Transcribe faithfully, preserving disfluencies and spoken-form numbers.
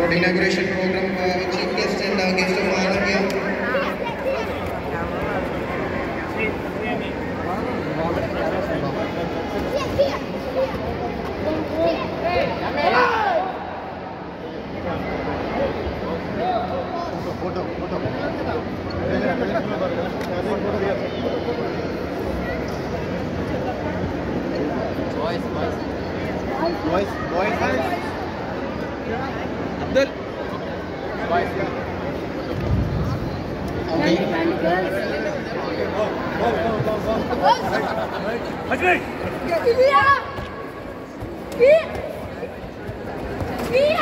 our inauguration program uh, chief guest and uh, guest of honor here. Photo, photo. Boys, boys. Boys, boys. Abdul. Boys. Okay. Ajay. Iya. Iya. Iya.